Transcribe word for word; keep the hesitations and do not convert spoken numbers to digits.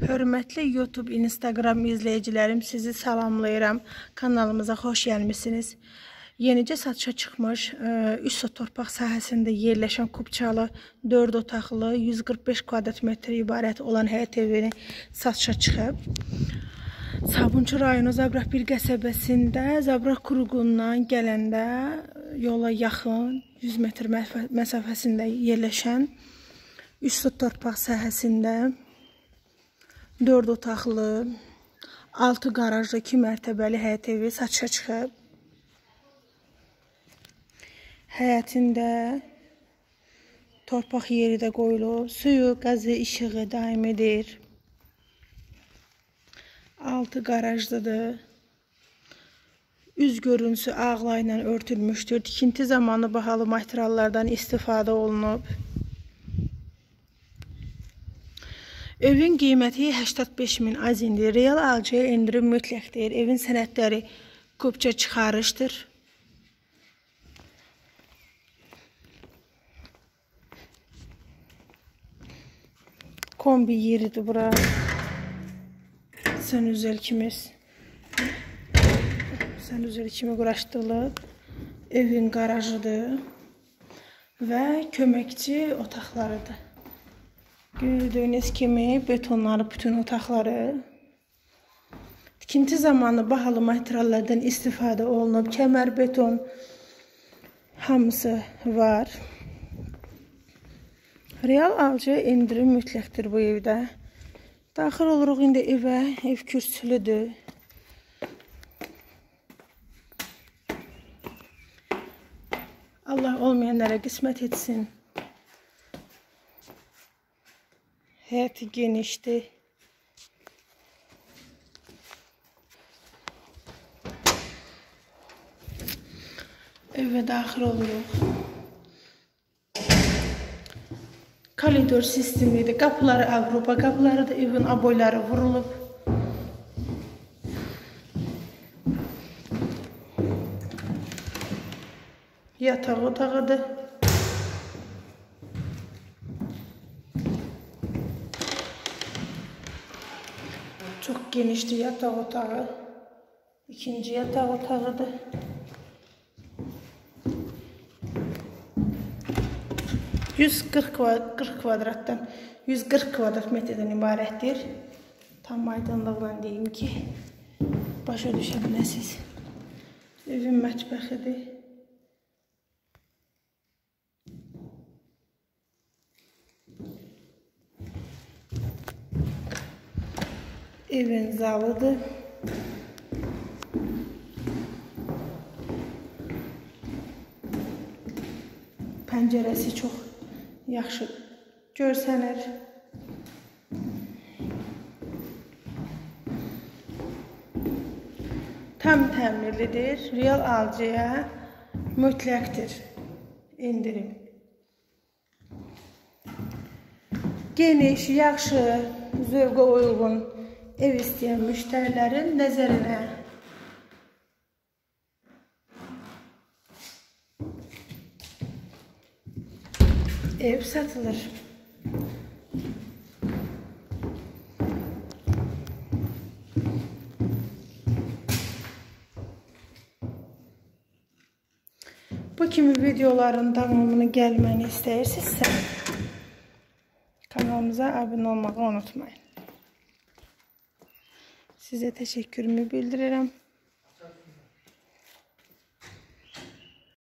Hörmətli YouTube, Instagram izləyicilərim, sizi salamlayıram. Kanalımıza xoş gəlmisiniz. Yenicə satışa çıxmış üç sot torpaq sahəsində yerləşən Kupçalı dörd otaqlı yüz qırx beş kvadrat metr ibarət olan həyət evini satışa çıxıb. Sabunçu rayonu Zabrak bir qəsəbəsində Zabrak Kuruğundan gələndə yola yaxın yüz metr məsafəsində yerləşən üç sot torpaq sahəsində dörd otaqlı, altı qarajlı, iki mərtəbəli həyət evi satışa çıxıb. Həyətində torpaq yeri də qoyulub, suyu, qazı, işığı daimidir. Altı qarajlıdır. Üz görüntüsü ağla ilə örtülmüşdür. Tikinti zamanı bahalı materiallardan istifadə olunub. Evin qiyməti səksən beş min azindir. Real alıcıya endirim mütləqdir. Evin sənədləri Kupça çıxarışdır. Kombi yeridir bura. Sanuzel kimi Sanuzel kimi quraşdırılıb. Evin qarajıdır və köməkçi otaqlarıdır. Gördüyünüz kimi betonları, bütün otaqları. Tikinti zamanı bahalı materiallardan istifadə olunub. Kəmər beton hamısı var. Real alıcıya endirim mütləqdir bu evdə. Daxil oluruq indi evə. Ev kürsülüdür. Allah olmayanlara qismət etsin. Həyəti genişdir. Evə daxil oluruq. Koridor sistemidir. Qapıları Avropa qapıları da evin aboyları vurulub. Yataq otağıdır. Çok genişti yataq otağı. İkinci yataq otağıdır. yüz qırx kvadratdan yüz qırx kvadrat metrdən ibarətdir. Tam aydınlıqla deyim ki, başa düşə biləsiniz. Evin mətbəxidir. Evin zalıdır. Pəncərəsi çox yaxşı görsənir. Tam təmirlidir. Real alıcıya mütləqdir endirim. Geniş, yaxşı, zövqə uyğun ev istəyən müştərilərin nəzərinə ev satılır. Bu kimi videoların davamını gəlməni istəyirsinizsə kanalımıza abunə olmağı unutmayın. Sizə təşəkkürümü bildirirəm.